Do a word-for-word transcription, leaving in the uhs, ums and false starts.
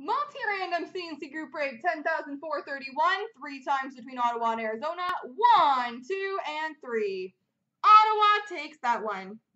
Multi-random C and C group break ten thousand four hundred thirty-one, three times between Ottawa and Arizona. One, two, and three. Ottawa takes that one.